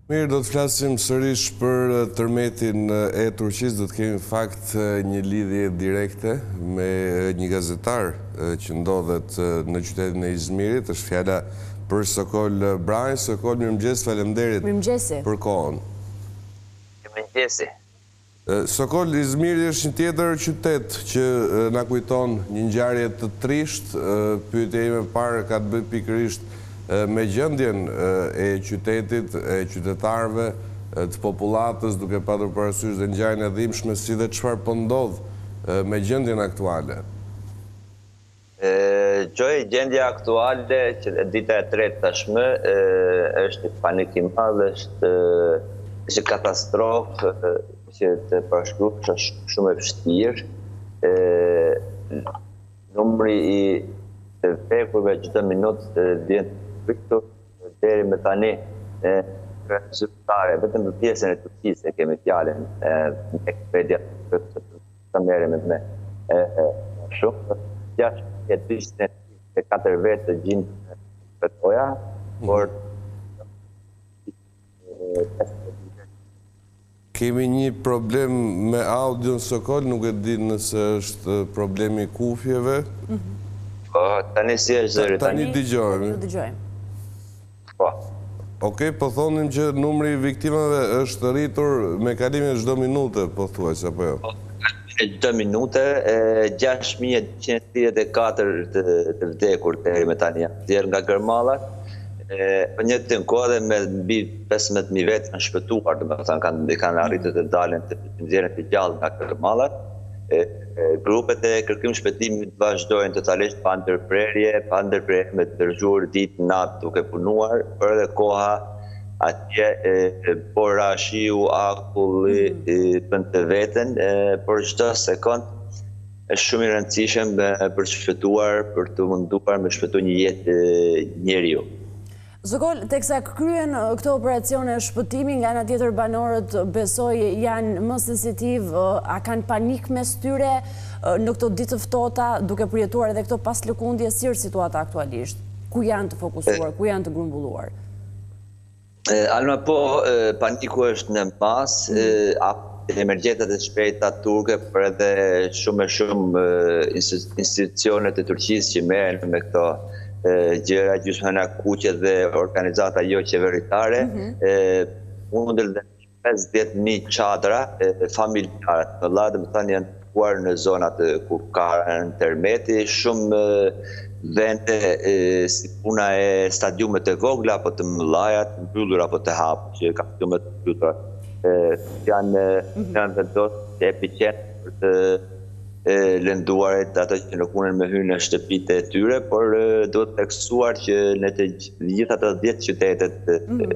Mirë, do të flasim sërish për tërmetin e Turqisë. Do të kemi në fakt një lidhje direkte me një gazetar që ndodhet në qytetin e Izmirit. Është fjala për Sokol Braj. Sokol, mirëmëngjes, faleminderit për kohën. Mirëmëngjesi. Sokol, Izmiri është një tjetër qytet që na kujton një ngjarje të trisht. Pyetja ime parë ka të bëjë pikërisht me gjendjen e qytetit, e qytetarëve, të popullatës, duke patur parasysh dhe ngjarjen e dhimbshme, si dhe çfarë po ndodh me gjendjen aktuale. Gjendja aktuale, që dita e tretë tashmë, është panik i madh, është katastrofë që të përshkruash është shumë e vështirë. Numri i të vdekurve çdo minutë vjen rritur deri më tani zyrtare, vetëm në pjesën e Turqisë kemi fjalën Wikipedia të merrem me shumë 624 vetë të gjindë vetoja, por Kemi një problem me audion, Sokol, nuk e di nëse është problemi i kufjeve. Tani si është zëri? Tani dëgjojmë. Po. Okej, po thonim që numri i viktimave është rritur me kalimin e çdo minute, po thuaj, apo jo? Çdo minutë 6.134 të vdekur deri më tani janë nga gërmallat. Për një të kohë dhe me mbi 15.000 vetë kanë shpëtuar, domethënë kanë arritur të dalin të nxjerrin të gjallë nga gërmallat. Grupet e kërkim shpëtimit vazhdojnë totalisht pa ndërprerje me të dërguar ditë natë duke punuar, për edhe koha atje bora shiu akulli bën të veten, por çdo sekond është shumë i rëndësishëm për të shpëtuar, për të munduar me shpëtu një jetë njeriu. Sokol, teksa kryen këto operacione shpëtimi, nga ana tjetër banorët besoj janë më sensitiv, a kanë panik mes tyre në këto ditë të ftohta, duke përjetuar edhe këto pas lëkundje, si është situata aktualisht? Ku janë të fokusuar, ku janë të grumbulluar? Alma, po, paniku është në mas, emergjentat e shpejta turke, për edhe shumë institucionet e Turqisë që merren me këto gjëra, gjysmëna kuqe dhe organizata jo qeveritare, mundër dhe 50.000 çadra familjare të mëdha, domethënë janë tuar në zonat ku ka tërmeti, shumë vende si puna e stadiumet e vogla apo të mëdha, të mbyllura apo të hapura, që ka stadiume të mbyllura, janë vendosur epicentër për të lënduarit, ato që nuk mundën me hyrë në shtëpitë e tyre, por duhet të theksuar që në të gjitha ato 10 qytetet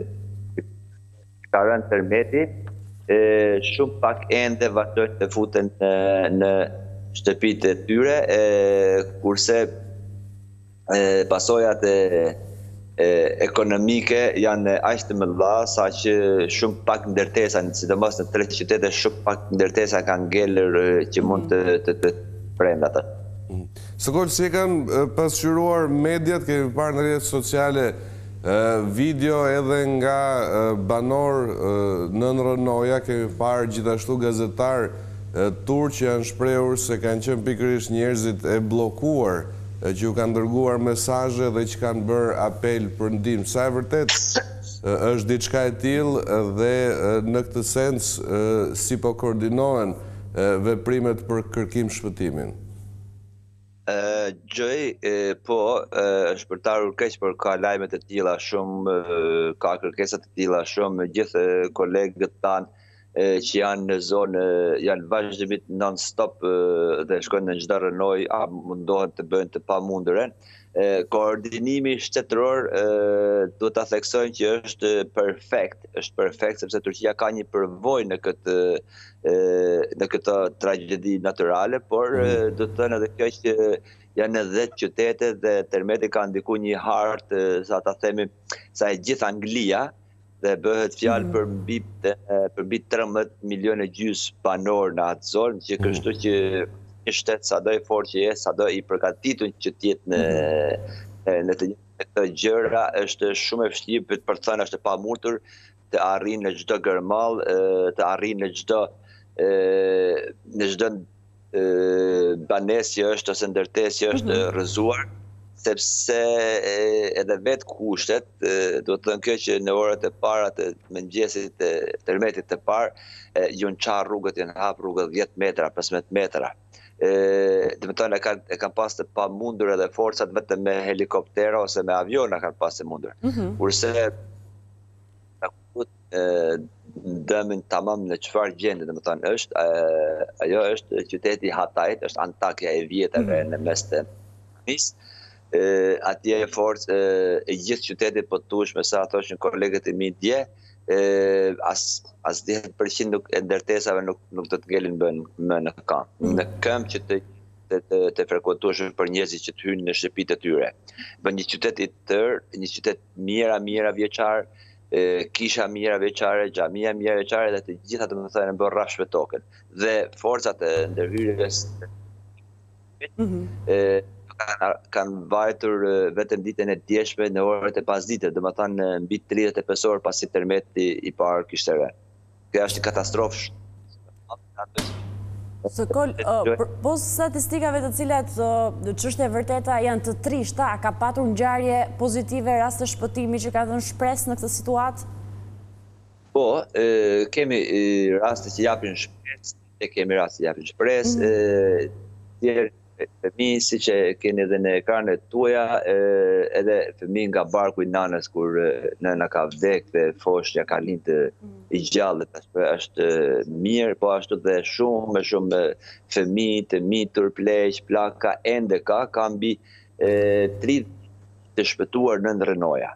ka rënë tërmeti, shumë pak ende vazhdojnë të futen në shtëpitë e tyre, kurse pasojat ekonomike janë aq të mëdha sa që shumë pak ndërtesa, sidomos në 3 qytete, shumë pak ndërtesa kanë ngelur që mund të premte ata. Sokol, si e kanë pasqyruar mediat, kemi parë në rrjetet sociale video edhe nga banor nën Rënoja, kemi parë gjithashtu gazetar turq që janë shprehur se kanë qenë pikërisht njerëzit e bllokuar, që ju kanë dërguar mesazhe dhe që kanë bërë apel për ndihmë. Sa e vërtet është diçka e tillë dhe në këtë sens si po koordinohen veprimet për kërkim shpëtimin? Po, është për të ardhur keq, por ka lajme të tilla shumë, ka kërkesa të tilla shumë, gjithë kolegët tanë që janë në zonë, janë vazhdimisht non-stop dhe shkojnë në çdo rënoj, mundohen të bëjnë të pamundurën. Koordinimi shtetëror duhet ta theksojnë që është perfekt, sepse Turqia ka një përvojë në këtë tragjedi natyrale, por do të thënë edhe kjo që janë edhe 10 qytete dhe tërmeti ka ndikuar një hartë, sa ta themi, sa e gjithë Anglia, dhe bëhet fjalë për mbi 13 milionë gjys banor në atë zonë, që kështu që një shtet sado i fortë që jest, sado i përgatitur që të jetë në të gjitha këto gjëra, është shumë e vështirë për të thënë është e pamundur, të arrijnë në çdo gërmall, të arrijnë në çdo banesë që është ose ndërtesë që është rrëzuar, sepse edhe vetë kushtet, do të thënë kjo që në orët e para të mëngjesit të tërmetit të parë, ju në qarë rrugët, ju në hapë rrugët 10 metra, 15 metra. Dhe më tonë e kanë pas të pa mundur edhe forcat vetëm me helikoptera ose me aviona kanë pas të mundur. Kurse dëmin tamam në çfarë gjendje, dhe më tonë është, ajo është qyteti Hatajt, është Antakja e vjetër në mes të misë. Atje e forcë e gjithë qytetit po tushme, sa thoshin kolegët e mi dje, as 10% e ndërtesave nuk do të ngelin më në kam. Në këmbë që të frekuentueshëm për njerëzit që të hynë në shtëpitë e tyre. Bën një qytet i tërë, një qytet mira vjeçar, kisha mira vjeçare, xhamia mira vjeçare dhe të gjitha do të thënë bën rrafsh me tokën. Dhe forcat e ndërhyrjes kanë vajtur vetëm ditën e djeshme në orët e pasdite, dhe më thanë mbi 35 orë pasi tërmeti i parë kishte rënë. Kjo është katastrofë. Sokol, po statistikave të cilat çështja e vërteta janë të trishta, a ka patur ngjarje pozitive, raste shpëtimi që ka dhënë shpresë në këtë situatë? Po, kemi raste që japin shpresë, fëmijë, si që keni edhe në ekranet tuaja, edhe fëmijë nga barku i nanës kur nëna ka vdek dhe foshnja ka lindë i gjallë, është mirë, po ashtu dhe shumë fëmijë të mitur, pleq, plaka, ende ka mbi 30 të shpëtuar në Rënoja.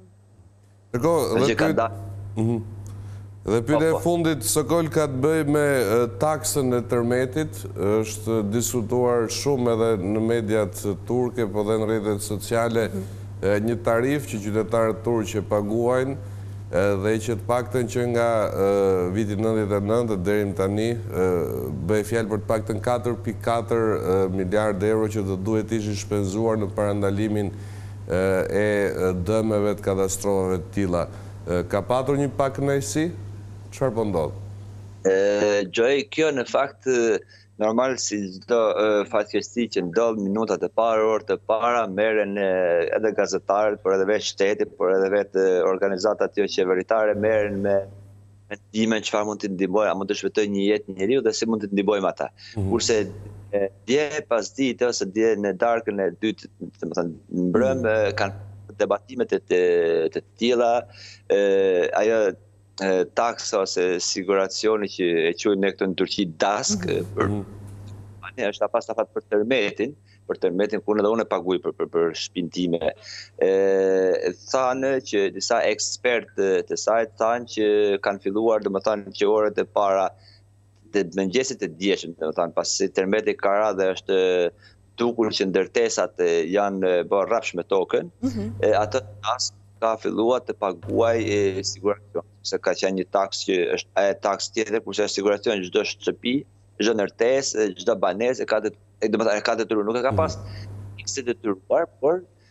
Dhe pyetja e fundit, Sokol, ka të bëj me taksën e tërmetit, është diskutuar shumë edhe në mediat turke, po dhe në rrjetet sociale, një tarif që qytetarët turqë paguajnë, dhe që të paktën që nga vitin 99 deri më tani, bëj fjalë për të paktën 4.4 miliardë euro që do duhet ishin shpenzuar në parandalimin e dëmeve të katastrofave të tilla. Ka patur një pakënaqësi? Çfarë po ndodh? Gjoj, kjo në fakt normal si çdo fatkeqësi që ndodh minutat e para, orët e para, merren edhe gazetarët, por edhe vetë shteti, por edhe vetë organizatat qeveritare merren me ndimen çfarë mund të ndihmojë, a mund të shpëtojë një jetë njeriu dhe si mund të ndihmojmë ata. Kurse dje pas dite ose dje në darkën e dytë, domethënë mbrëm kanë debatimet e të tilla, ajo taksa ose siguracioni që e quajmë ne këtu në Turqi DASK, është pas afat për tërmetin ku edhe unë paguaj për shtëpinë time. Thanë që disa ekspertë të saj thanë që kanë filluar, domethënë që orët e para të mëngjesit të djeshëm, domethënë pasi tërmeti ka radhë dhe është dukur që ndërtesat janë bërë rrafsh me tokën, atë DASK ka filluar të paguaj siguracion, se ka qenë një taks që është taks tjetër, kurse siguracion çdo shtëpi, çdo ndërtesë, çdo banesë ka detyruar, nuk e ka pas fikse detyruar, por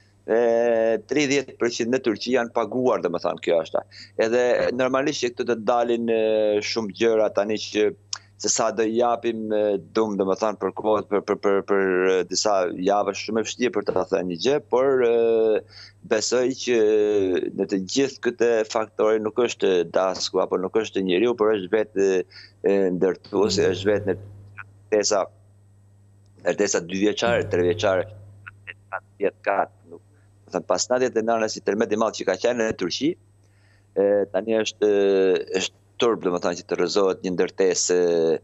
30% në Turqi janë paguar, domethënë kjo është. Edhe normalisht që këtu të dalin shumë gjëra tani që se sa do japim dum, domethënë për kohë, për disa javë shumë e vështirë për të thënë një gjë, por besoj që në të gjithë këtë faktorë nuk është dasku apo nuk është njeriu, por është vetë ndërtuesi, është vetë ndërtesa 2 vjeçare, 3 vjeçare, 10 katë. Domethënë pas 99 si tërmet i madh që ka qenë në Turqi, tani është turp, domethënë që të rrëzohet një ndërtesë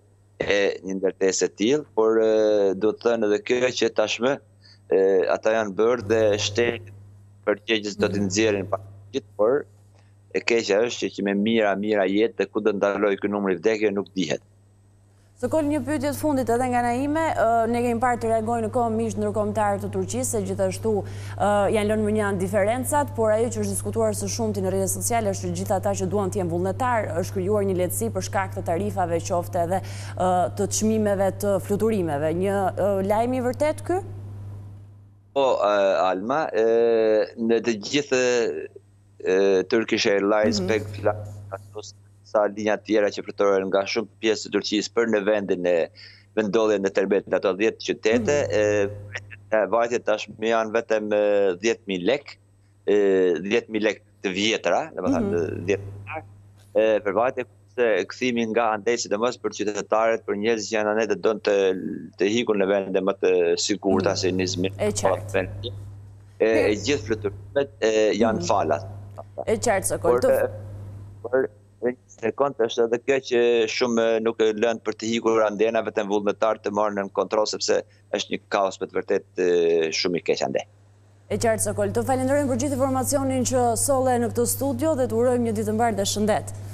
e tillë, por do të thënë edhe kjo që tashmë ata janë bërë dhe shteti përgjegjës do të nxjerrin gjithë, por e keqja është që me mira jetë dhe ku do ndaloj ky numër i vdekjeve nuk dihet. Sokol, një pyetje të fundit edhe nga Naime, ne kemi parë të reagojnë në kohë miqtë ndërkombëtarë të Turqisë, se gjithashtu janë lënë më njanë diferencat, por ajo që është diskutuar së shumti në rrjetet sociale është që gjithë ata që duan të jenë vullnetar, është krijuar një lehtësi për shkak të tarifave, qoftë edhe të çmimeve të fluturimeve. Një lajm i vërtet ky? Po, Alma, në të gjithë Turkish Airlines, sa linja tjera që fluturohen nga shumë pjesë të Turqisë për në vendin e vendodhjen e Terbetit, ato 10 qytete, vajtjet tashmë janë vetëm 10.000 lek, 10.000 lek të vjetra, domethënë 10 për vajtje se kthimi nga andej, sidomos për qytetarët, për njerëz që janë anë don të hikun në vende më të sigurta si në Izmir. E gjithë fluturimet janë falas. E qartë, Sokol. Por në kont është edhe kjo që shumë nuk lënë për të hikur andena, vetëm vullnetar të marrën në kontroll, sepse është një kaos me të vërtet shumë i keq ande. E qartë, Sokol. Të falenderojmë për gjithë informacionin që solle në këtë studio dhe të urojmë një ditë të mbarë dhe shëndet.